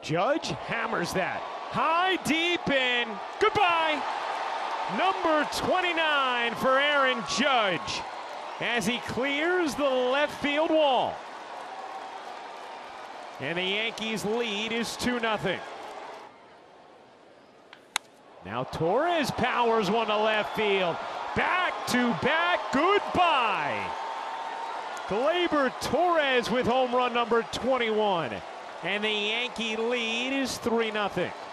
Judge hammers that. High, deep, and goodbye. Number 29 for Aaron Judge as he clears the left field wall. And the Yankees lead is 2-0. Now Torres powers one to left field. Back to back, goodbye. Gleyber Torres with home run number 21. And the Yankee lead is 3-0.